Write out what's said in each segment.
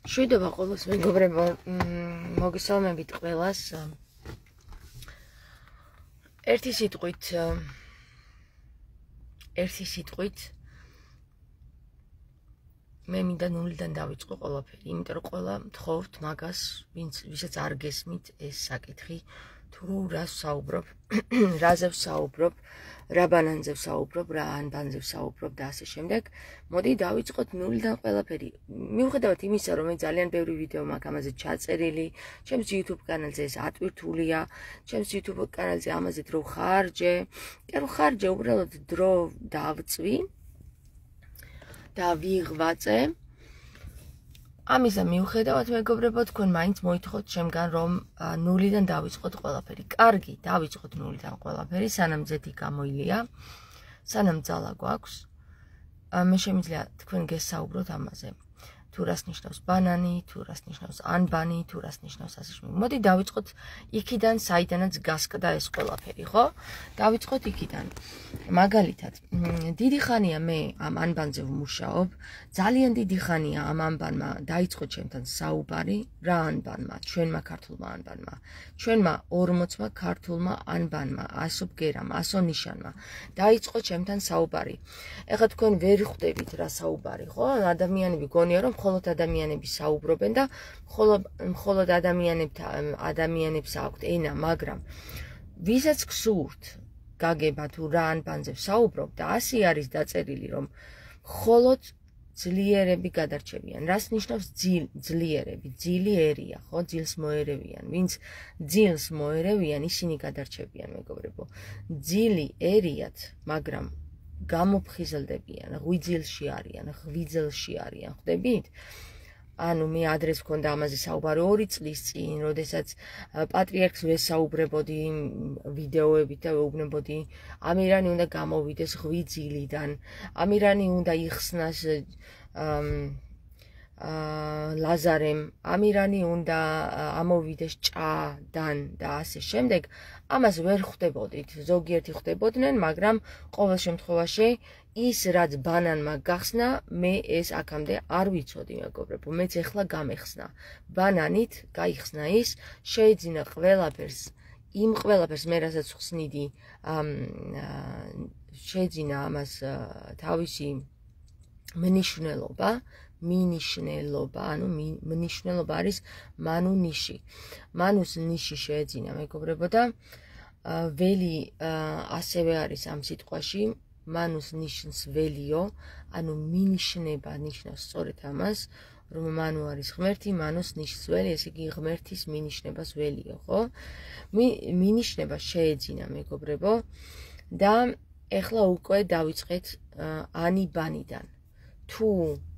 შვიდობა ყოველს მეგობრებო, მოგესალმებით ყველას. ერთი სიტყვით მე მინდა ნულიდან დავიწყო ყველაფერი, იმიტომ რომ ყველა მთხოვთ მაგას, ვისაც არ გესმით ეს საკითხი, თუ რას ვსაუბრობ, რაზე ვსაუბრობ, რა ბანანზე ვსაუბრობ, რა ანბანზე ვსაუბრობ და ასე შემდეგ. მოდი დავიწყოთ ნულიდან ყველაფერი. მიუხედავად იმისა, რომ მე ძალიან ბევრი ვიდეო მაქვს ამაზე ჩაწერილი, ჩემს YouTube კანალზე ეს ატვირთულია, ჩემს YouTube კანალზე ამაზე დრო ხარჯე, უბრალოდ დრო დავწვი და ვიღვაწე. ამისა მიუხედავად მეგობრებო, თქვენ მაინც მოითხოვთ ჩემგან, რომ ნულიდან დავიწყოთ ყველაფერი. კარგი, დავიწყოთ ნულიდან ყველაფერი, სანამ ზეთი გამოილია, სანამ ძალა გვაქვს. მე შემიძლია თქვენ გესაუბროთ ამაზე. თუ რას ნიშნავს ბანანი, თუ რას ნიშნავს ანბანი, თუ რას ნიშნავს ასე შემდეგ. მოდი დავიწყოთ იქიდან, საიდანაც გასკდა ეს ყველაფერი, ხო? დავიწყოთ იქიდან. მაგალითად, დიდი ხანია მე ამ ანბანზე ვმუშაობ, ძალიან დიდი ხანია ამ ანბანმა დაიწყო ჩემთან საუბარი, რა ანბანმა, ჩვენმა ქართულმა ანბანმა, ჩვენმა 40-მა ქართულმა ანბანმა, ასო ბგერამ, ასო ნიშანმა დაიწყო ჩემთან საუბარი. ეხლა თქვენ ვერ ხვდებით რა საუბარი, ხო? ადამიანები გონია რომ მხოლოდ ადამიანები საუბრობენ და მხოლოდ ადამიანებს აქვთ ენა, მაგრამ ვისაც გსურთ გაგება თუ რა ანბანზე ვსაუბრობ და ასე არის დაწერილი, რომ მხოლოდ ძლიერები გადარჩებიან. რას ნიშნავს ძლიერები? ძილი ერია, ხო? ძილს მოერევიან. ვინც ძილს მოერევიან, ისინი გადარჩებიან, მეგობრებო. ძილიერიათ, მაგრამ გამოფხიზლდებიან, ღვიძილში არიან, ღვიძელში არიან, ხვდებით? ანუ მე ადრეს მქონდა ამაზე საუბარი 2 წლის წინ, როდესაც პატრიარქს ვესაუბრებოდი ვიდეოებით და ვეუბნებოდი, ამირანი უნდა გამოვიდეს ღვიძილიდან, ამირანი უნდა იხსნას ლაზარემ, ამირანი უნდა ამოვიდეს ჭადან და ასე შემდეგ. ამას ვერ ხვდებოდით, ზოგიერთი ხვდებოდნენ, მაგრამ ყოველ შემთხვევაში ის რაც ბანანმა გახსნა, მე ეს აქამდე არ ვიცოდი, მეგობრებო, მეც ეხლა გამეხსნა. ბანანით გაიხსნა ის, შეეძინა ყველაფერს, იმ ყველაფერს მე რასაც ხსნიდი, შეეძინა ამას თავისი მინიშნელობა, ანუ მინიშნელობა არის მანუ ნიში. მანუს ნიში შეეძინა, მეგობრებო, და ველი ასევე არის ამ სიტყვაში, მანუს ნიშნს ველიო, ანუ მინიშნება ნიშნავს სწორედ ამას, რომ მანუ არის ღმერთი, მანუს ნიშს ველი, ესე იგი ღმერთის მინიშნებას ველიო, ხო? მინიშნება შეეძინა, მეგობრებო, და ეხლა უკვე დავიწყეთ ანი ბანიდან. თუ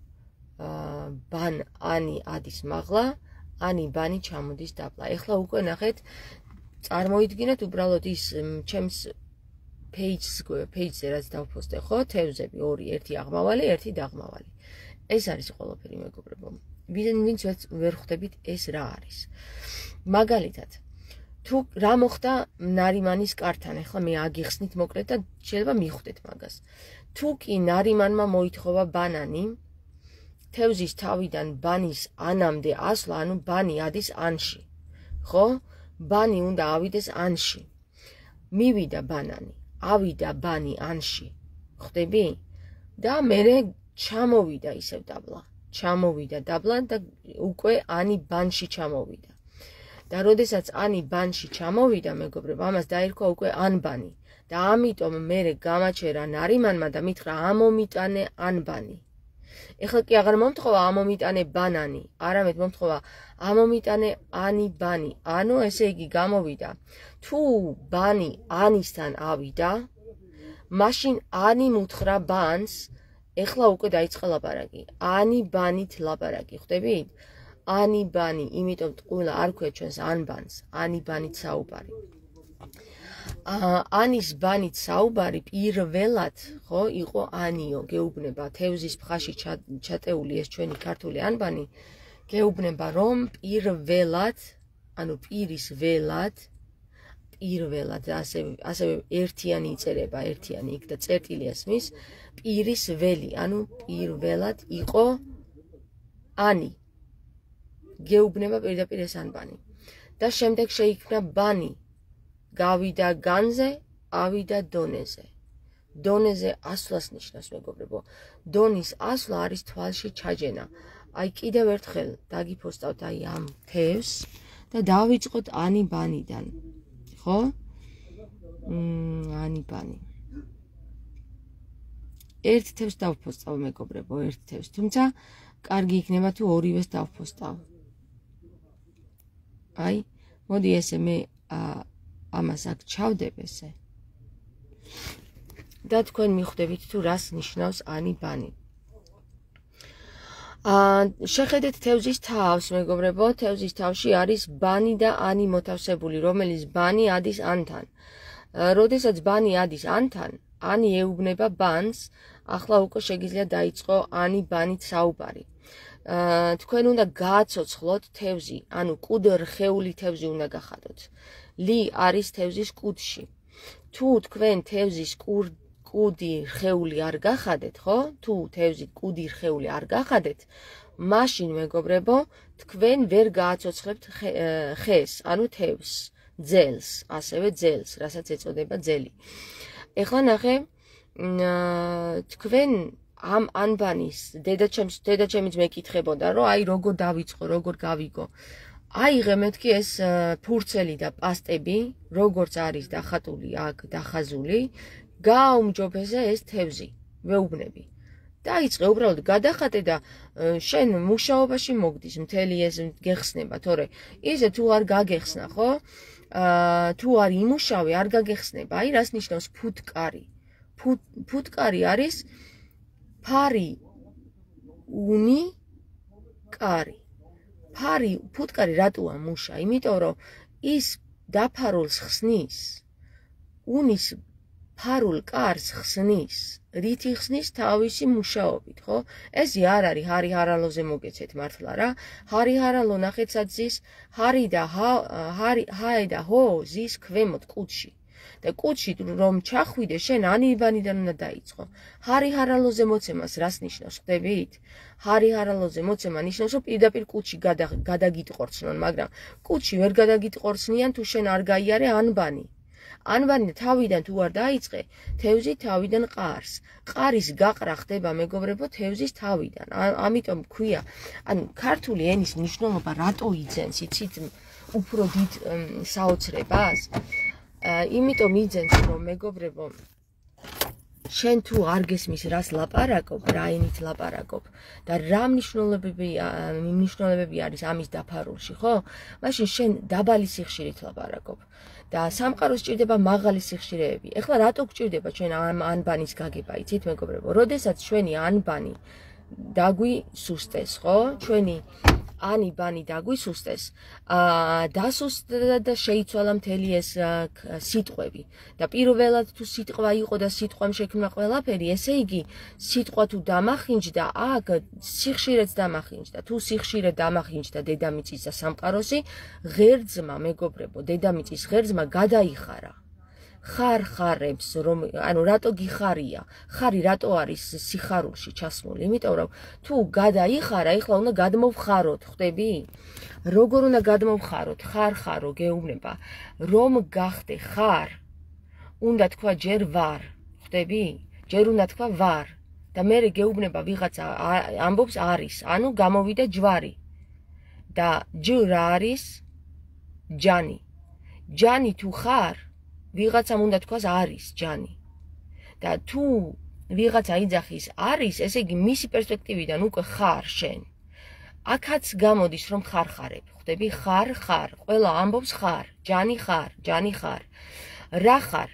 ანი ადის მაღლა, ანი ბანი ჩამოდის დაბლა. ეხლა უკვე ნახეთ, წარმოიდგინეთ უბრალოდ ის ჩემს page-ზე რაც დავპოსტე, ხო? თევზები 2, ერთი აღმავალი, ერთი დაღმავალი. ეს არის ყველაფერი, მეგობრებო. ვინც ვერ ხვდებით ეს რა არის. მაგალითად, თუ რა მოხდა ნარიმანის კართან, ეხლა მე აგიხსნით მოკლედ და შეიძლება მიხვდეთ მაგას. თუ კი ნარიმანმა მოითხოვა ბანანი, თევზის თავიდან ბანის ანამდე ასვლა, ანუ ბანი ადის ანში, ხო? ბანი უნდა ავიდეს ანში. მივიდა ბანანი, ავიდა ბანი ანში, ხვდები? და მერე ჩამოვიდა ისევ დაბლა. ჩამოვიდა დაბლა და უკვე ანი ბანში ჩამოვიდა. და როდესაც ანი ბანში ჩამოვიდა, მეგობრებო, ამას დაირქვა უკვე ანბანი. და ამიტომ მერე გამაჩერა ნარიმანმა და მითხრა ამომიტანე ანბანი. ეხლა კი აღარ მომთხოვა ამომიტანე ბანანი, არამედ მომთხოვა ამომიტანე ანი ბანი. ანუ ესე იგი გამოვიდა, თუ ბანი ანისთან ავიდა, მაშინ ანი მუთხრა ბანს, ეხლა უკვე დაიწყა ლაპარაკი. ანი ბანით ლაპარაკი, ხვდებით? ანი ბანი, იმიტომ ტყუილა არ ქვია ჩვენს ანბანს, ანი ბანით საუბარი. ანის ბანით საუბარი პირველად, ხო, იყო ანიო, გეუბნება თევზის ფხაში ჩატეული ეს ჩვენი ქართული ანბანი, გეუბნება რომ პირველად, ანუ პირის ველად, ასევე ერთიანი იწერება, ერთიანი იქ და წერტილი ასმის, პირის ველი, ანუ პირველად იყო ანი. გეუბნება პირდაპირ ეს ანბანი. და შემდეგ შეიქმნა ბანი. გავიდა განზე, ავიდა დონეზე. დონეზე ასვლას ნიშნავს, მეგობრებო. დონის ასვლა არის თვალში ჩაჯენა. აი კიდევ ერთხელ დაგიფოსტავთ აი ამ თევს და დავიწყოთ ანი ბანიდან. ხო? ანი ბანი. ერთ თევს დავფოსტავ, მეგობრებო, ერთ თევს. თუმცა კარგი იქნება თუ ორივეს დავფოსტავ. აი, მოდი ესე მე ამას აქ ჩავდებ ესე. და თქვენ მიხვდებით თუ რას ნიშნავს ანი ბანი. შეხედეთ თევზის თავს, მეგობრებო, თევზის თავში არის ბანი და ანი მოთავსებული, რომელიც ბანი ადის ანთან. როდესაც ბანი ადის ანთან, ანი ეუბნება ბანს, ახლა უკვე შეგიძლია დაიწყო ანი ბანით საუბარი. თქვენ უნდა გააცოცხლოთ თევზი, ანუ კუდ-რხეული თევზი უნდა გახადოთ. ლი არის თევზის კუდში. თუ თქვენ თევზის კუდი რხეული არ გახადეთ, ხო? თუ თევზი კუდი რხეული არ გახადეთ, მაშინ მეგობრებო, თქვენ ვერ გააცოცხლებთ ხეს, ანუ თევზს, ძელს, ასევე ძელს, რასაც ეწოდება ძელი. ეხლა ნახე, თქვენ ამ ანბანის დედაჩემიც მეკითხებოდა, რომ აი როგორ დავიწყო, როგორ გავიგო. აიღე მეთქი ეს ფურცელი და პასტები, როგორც არის დახატული აქ დახაზული, გააუმჯობესე ეს თევზი, ვეუბნები. დაიწყე უბრალოდ გადახატე და შენ მუშაობაში მოგდის, მთელი ეს გეხსნება, თორე ისე თუ არ გაგეხსნა, ხო? თუ არ იმუშავე, არ გაგეხსნება. აი რას ნიშნავს ფუტკარი? ფუტკარი არის ფარი უნი კარი. ფუტკარი რატოა მუშა? იმიტომ რომ ის დაფარულს ხსნის, უნის ფარულ კარს ხსნის, რით იხსნის თავისი მუშაობით, ხო? ესე არ არის ჰარი-ჰარალოზე მოგეცეთ მართლა რა. ჰარი-ჰარალო ნახეცად ზის, ჰაი და ჰო ზის ქვემოთ კუდში. და კუდში რომ ჩახვიდე, შენ ანიბანიდან უნდა დაიწყო. ჰარი-ჰარალოზე მოცემას რას ნიშნავს, ხვდებით? ჰარი-ჰარალოზე მოცემა ნიშნავს, რომ პირდაპირ კუდში გადაგიტყორცნონ, მაგრამ კუდში ვერ გადაგიტყორცნიან, თუ შენ არ გაიარე ანბანი. ანბანი თავიდან თუ არ დაიწყე, თევზი თავიდან ყარს. ყარის გაყრა ხდება, მეგობრებო, თევზის თავიდან. ამიტომ ქვია, ანუ ქართული ენის მნიშვნელობა რატო იძენს, იცით, უფრო დიდ საოცრებას? იმიტომ იძენს, რომ მეგობრებო, შენ თუ არ გესმის რას ლაპარაკობ, რა ენით ლაპარაკობ და რა მნიშვნელობები არის ამის დაფარულში, ხო? მაშინ შენ დაბალი სიხშირით ლაპარაკობ. და სამყაროს ჭირდება მაღალი სიხშირეები. ეხლა რატო გჭირდება ჩვენ ამ ანბანის გაგება, იცით მეგობრებო? როდესაც ჩვენი ანბანი დაგვისუსტეს, ხო? ჩვენი ანიბანი დაგვისუსტეს, დასუსტდა და შეიცვალა მთელი ეს სიტყვები. და პირველად თუ სიტყვა იყო და სიტყვამ შექმნა ყველაფერი, ესე იგი სიტყვა თუ დამახინჯდა, აქ სიხშირეც დამახინჯდა. თუ სიხშირე დამახინჯდა დედამიწის და სამყაროსი, ღერძმა, მეგობრებო, დედამიწის ღერძმა გადაიხარა. ხარ-ხარებს, რომ ანუ რატო გიხარია? ხარი რატო არის სიხარულში ჩასმული? იმიტომ რომ თუ გადაიხარა, ეხლა უნდა გადმოვხაროთ, ხვდები? როგორ უნდა გადმოვხაროთ? ხარ-ხარო გეუბნება, რომ გახდე ხარ, უნდა თქვა ჯერ ვარ, ხვდები? ჯერ უნდა თქვა ვარ და მერე გეუბნება ვიღაცა ამბობს არის, ანუ გამოვიდა ჯვარი. და ჯ რა არის? ჯანი. ჯანი თუ ხარ, ვიღაცამ უნდა თქვას არის ჯანი. და თუ ვიღაცა იძახის არის, ესე იგი მისი პერსპექტივიდან უკვე ხარ შენ. აქაც გამოდის რომ ხარ-ხარებ, ხვდები? ხარ-ხარ, ყველა ამბობს ხარ, ჯანი ხარ, ჯანი ხარ. რა ხარ?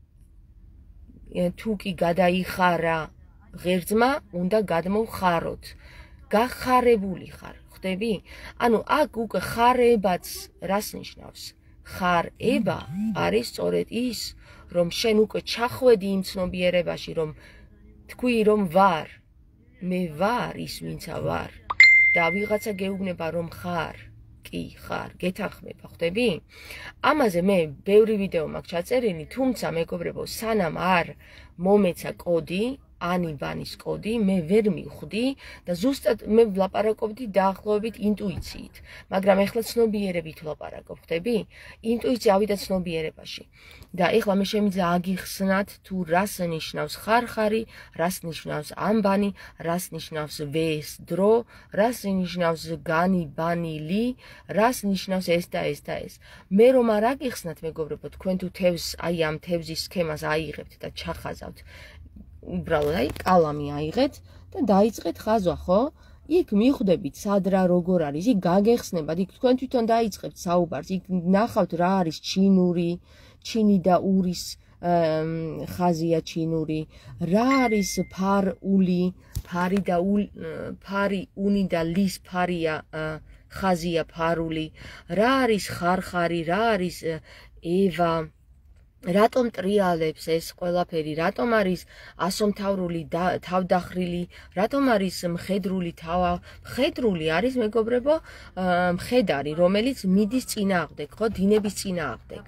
თუ კი გადაიხარა ღერძმა, უნდა გადმოვხაროთ. გახარებული ხარ, ხვდები? ანუ აქ უკვე ხარებაც რას ნიშნავს? ხარ-ება არის სწორედ ის, რომ შენ უკვე ჩახვედი იმ ცნობიერებაში, რომ თქვი რომ ვარ, მე ვარ ის ვინცა ვარ და ვიღაცა გეუბნება რომ ხარ, კი ხარ, გეთანხმება, ხვდები? ამაზე მე ბევრი ვიდეო მაქვს ჩაწერილი, თუმცა მეგობრებო, სანამ არ მომეცა კოდი, ანი ბანის კოდი მე ვერ მივხვდი და ზუსტად მე ვლაპარაკობდი დაახლოებით ინტუიციით, მაგრამ ეხლა ცნობიერებით ვლაპარაკობ, ხდები? ინტუიცია ავიდა ცნობიერებაში. და ეხლა მე შემიძლია აგიხსნათ თუ რას ნიშნავს ხარხარი, რას ნიშნავს ამბანი, რას ნიშნავს ვეს დრო, რას ნიშნავს განი ბანი ლი, რას ნიშნავს ეს და ეს და ეს. მე რომ არ აგიხსნათ მეგობრებო, თქვენ თუ თევზს აი ამ თევზის სქემას აიღებთ და ჩახაზავთ, უბრალოდ აი კალამი აიღეთ და დაიწყეთ ხაზვა, ხო? იქ მიხვდებით სად რა როგორ არის, იქ გაგეხსნებათ, იქ თქვენ თვითონ დაიწყებთ საუბარს, იქ ნახავთ რა არის ჩინური, ჩინი და ურის ხაზია ჩინური, რა არის ფარული, ფარი და ფარი უნი და ლის ფარია ხაზია ფარული, რა არის ხარხარი, რა არის ევა, რატომ ტრიალებს ეს ყველაფერი, რატომ არის ასომთავრული თავდახრილი, რატომ არის მხედრული მხედრული არის მეგობრებო მხედარი, რომელიც მიდის წინააღმდეგ, ხო, დინების წინააღმდეგ.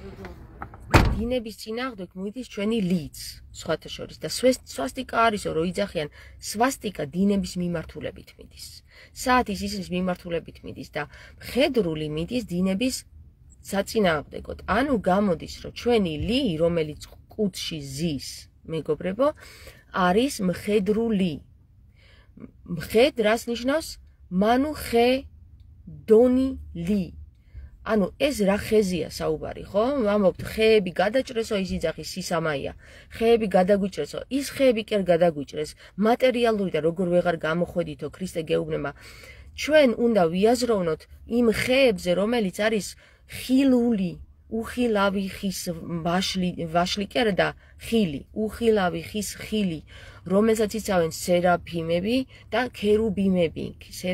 დინების წინააღმდეგ მიდის ჩვენი ლიც, სხვათა შორის და სვასტიკა არისო, რომ იძახიან, სვასტიკა დინების მიმართულებით მიდის. საათის ისრის მიმართულებით მიდის და მხედრული მიდის დინების საწინააღმდეგოდ. ანუ გამოდის, რომ ჩვენი ლი, რომელიც ყუთში ზის, მეგობრებო, არის მხედრული. მხედ რას ნიშნავს? მანუ ხე დონი ლი. ანუ ეს რა ხეზია საუბარი, ხო? ვამბობთ, ხეები გადაჭრესო, ის იძახის სისამაია. ხეები გადაგვიჭრესო, ის ხეები კი არ გადაგვიჭრეს. მატერიალური და როგორ ვეღარ გამოხვედითო, ქრისტე გეუბნება. ჩვენ უნდა ვიაზროვნოთ იმ ხეებზე, რომელიც არის ხილული, უხილავი ხის ვაშლი კი არა და ხილი, უხილავი ხის ხილი, რომელსაც იცავენ სერაფიმები და ქერუბიმები.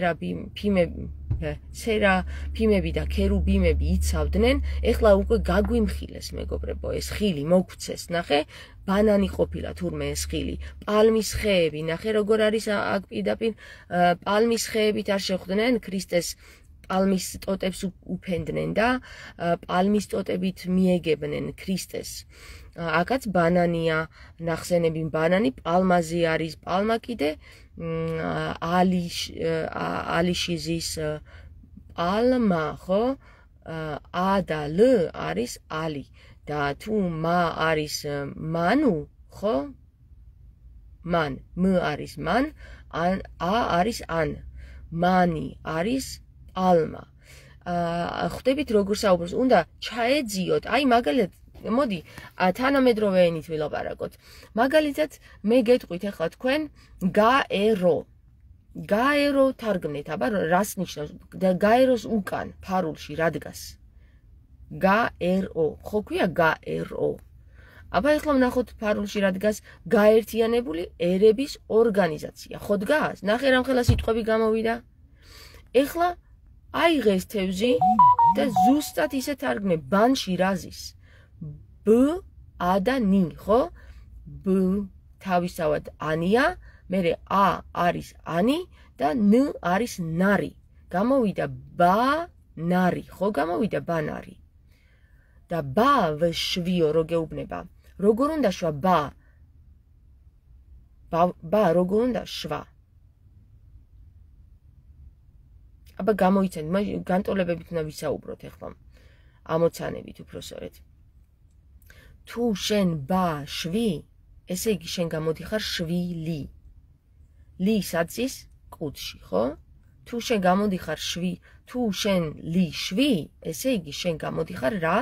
სერაფიმები და ქერუბიმები იცავდნენ, ეხლა უკვე გაგვიმხილეს მეგობრებო, ეს ხილი მოგცეს, ნახე, ბანანი ყოფილა თურმე ეს ხილი, პალმის ხეები, ნახე როგორ არის აქ პირდაპირ, პალმის ხეებით არ შეხვდნენ ქრისტეს პალმის ტოტებს უფენდნენ და პალმის ტოტებით მიეგებნენ ქრისტეს. აქაც ბანანია, ნახსენები ბანანი, პალმაზე არის პალმა კიდე, ალიშიზის პალმა, ხო? ა და լ არის ალი და თუ მა არის მანუ, ხო? მან, մ არის მან, ა არის ან. მანი არის ალმა. ხვდებით როგორ საუბრობს, უნდა ჩაეძიოთ, აი მაგალითად, მოდი, თანამედროვე ენით ვილაპარაკოთ. მაგალითად, მე გეტყვით ახლა თქვენ გაერო. გაერო თარგმნეთ, აბა რას ნიშნავს? გაეროს უკან, ფარულში რა დგას? გაერო, ხო ქვია გაერო. აბა ეხლა ვნახოთ ფარულში რა დგას? გაერთიანებული ერების ორგანიზაცია. ხო დგას? ნახე რამხელა სიტყვები გამოვიდა. ეხლა აიღე ეს თევზი და ზუსტად ისე თარგმნე ბანში რაზის? ბ ა და ნი, ხო? ბ თავისთავად ანია, მერე ა არის ანი და ν არის ნარი. გამოვიდა ბა ნარი, ხო გამოვიდა ბანარი. და ბა ვშვიო რო გეუბნება. როგორ უნდა შვა ბა? ბა როგორ უნდა შვა? აბა გამოიცანთ, განტოლებებით უნდა ვისაუბროთ ახლა. ამოცანებით უпроსორეთ. თუ შენ ბა შვი, ესე იგი შენ გამოდიხარ შვილი. ლი საძის ყუთში, ხო? თუ შენ გამოდიხარ შვი, თუ შენ ლი შვი, ესე იგი შენ გამოდიხარ რა?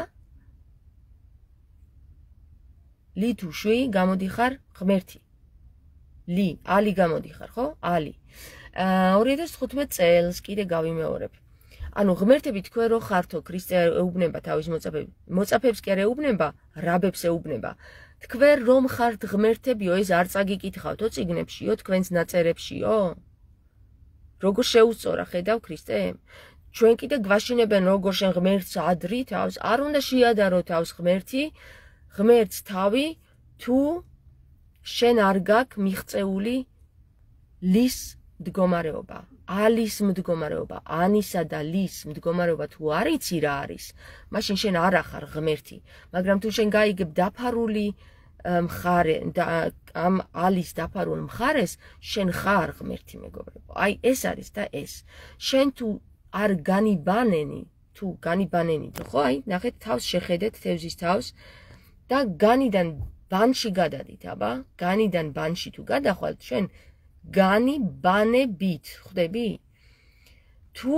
ლი თუ შვი გამოდიხარ ღმერთი. ლი, ალი გამოდიხარ, ხო? ალი. 2015 წელს კიდე გავიმეორებ. ანუ ღმერთები თქვენ რო ხართო, ქრისტე ეუბნება თავის მოწაფეებს კი არ ეუბნება, რაბებს ეუბნება. თქვენ რომ ხართ ღმერთებიო, ეს არ წაგიკითხავთო წიგნებშიო, თქვენს ნაწერებშიო? როგორ შეუსწორა, ხედავ ქრისტე? ჩვენ კიდე გვაშინებენ როგორ შენ ღმერთს ადრი თავს, არ უნდა შეადარო თავს ღმერთი, ღმერთს თავი, თუ შენ არ გაქვს მიღწეული ლის მდგომარეობა, ალის მდგომარეობა, ანისა და ლის მდგომარეობა თუ არ იცი რა არის, მაშინ შენ არ ახარ ღმერთი, მაგრამ თუ შენ გაიგებ დაფარული მხარე და ამ ალის დაფარულ მხარეს შენ ხარ ღმერთი მეგობრებო. აი ეს არის და ეს. შენ თუ არ განიბანენი, თუ განიბანენით, ხო? აი ნახეთ თავს შეხედეთ თევზის თავს და განიდან ბანში გადადით, აბა, განიდან ბანში თუ გადახვალთ, შენ განიბანებით, ხვდები? თუ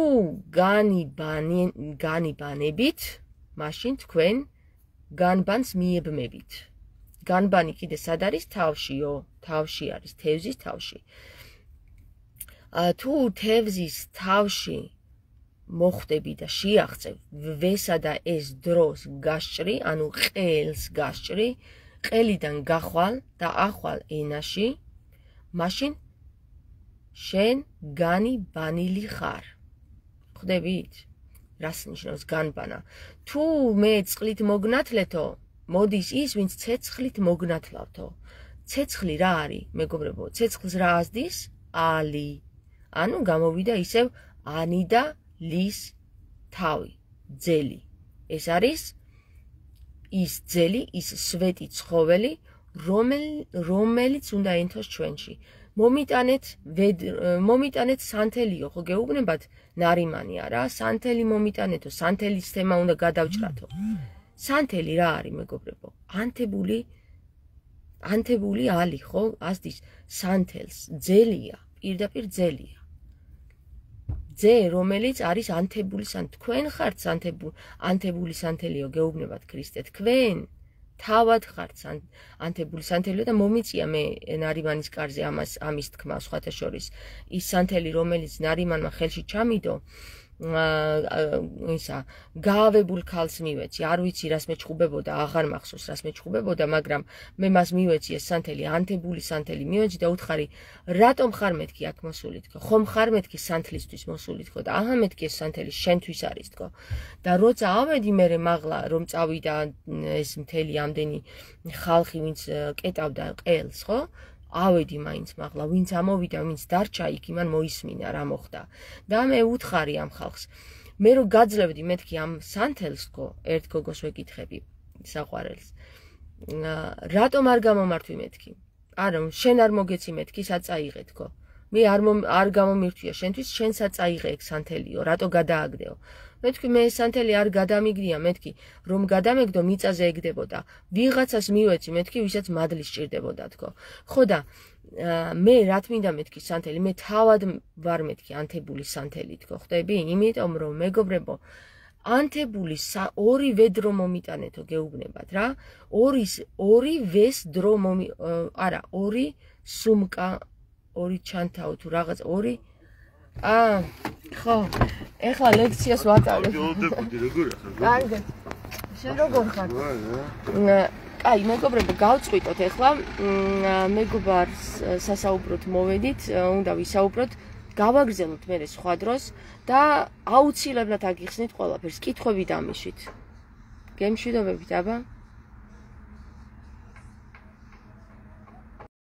განიბანებით, მაშინ თქვენ განბანს მიებმებით. განბანი კიდე სად არის? თავშიო, თავში არის, თევზის თავში. თუ თევზის თავში მოხვდები და შეახწევ ვესა და ეს დროს გასჭრი, ანუ ყელს გასჭრი, ყელიდან გახვალ და ახვალ ენაში, მაშინ შენ განიბანილი ხარ. ხვდებით? რას ნიშნავს განბანა? თუ მე წყლით მოგნათლეთო, მოდის ის, ვინც ცეცხლით მოგნათლავთო. ცეცხლი რა არის, მეგობრებო? ცეცხლს რა ազდის? ალი. ანუ გამოვიდა ისევ ანი და ლის თავი, ძელი. ეს არის ის ძელი, ის სვეტი ცხოველი, რომელიც უნდა ენთოს ჩვენში. მომიტანეთ სანთელიო, ხო გეუბნებათ ნარიმანი არა? სანთელი მომიტანეთო, სანთელის თემა უნდა გადავჭრათო. სანთელი რა არის, მეგობრებო? ანთებული ალი, ხო? ასდის სანთელს, ძელია, პირდაპირ ძელია. ძე, რომელიც არის ანთებული სანთელი. თქვენ ხართ ანთებული სანთელიო, გეუბნებათ ქრისტე, თქვენ თავად ხართ ანთებული სანთელიო და მომიწია მე ნარიმანის კარზე ამის თქმა, სხვათა შორის. ის სანთელი, რომელიც ნარიმანმა ხელში ჩამიდო, გაავებულ ქალს მივეცი, არ ვიცი რას მეჩხუბებოდა, აღარ მახსოვს რას მეჩხუბებოდა, მაგრამ მე მას მივეცი ეს სანთელი, ანთებული სანთელი მივეცი და უთხარი, რატომ ხარ მეთქი აქ მოსული თქო? ხომ ხარ მეთქი სანთლისთვის მოსული თქო და აჰა მეთქი ეს სანთელი შენთვის არის თქო. და როცა ავედი მე მაღლა რომ წავიდა ეს მთელი ამდენი ხალხი, ვინც კეტავდა ყელს, ხო? ავედი მაინც მაღლა, ვინც ამოვიდა, ვინც დარჩა იქ, იმან მოისმინა რა მოხდა. და მე უთხარი ამ ხალხს. მე რო გაძლევდი მეთქი ამ სანთელს თქო, ერთ გოგოს ვეკითხები, საყვარელს. რატომ არ გამომართვი მეთქი? არა, შენ არ მოგეცი მეთქი, საწაიღე თქო. მე არ გამომირთვია შენთვის, შენ საწაიღე ეგ სანთელიო, რატო გადააგდეო? მეთქი მე ეს სანთელი არ გადამიგდია, მეთქი რომ გადამეგდო მიწაზე ეგდებოდა. ვიღაცას მივეცი მეთქი, ვისაც მადლი სჭირდებოდა თქო. ხო და მე რა თმინდა მეთქი სანთელი, მე თავად ვარ მეთქი ანთებული სანთელი თქო, ხვდები? იმიტომ რომ მეგობრებო, ანთებული ორივე დრო მომიტანეთო, გეუბნებათ რა. ორი ვეს დრო არა, ორი სუმკა, ორი ჩანთაო თუ რაღაც, ორი ხო, ეხლა ლექციას ვატარებ. კარგად. შენ როგორ ხარ? კაი, მეგობრებო, გავწყვიტოთ ეხლა. მეგობარს სასაუბროთ მოვედით, უნდა ვისაუბროთ, გავაგრძელოთ მე სხვა დროს და აუცილებლად აგიხსნით ყველაფერს. კითხვები დამიშით. გემშვიდობებით, აბა.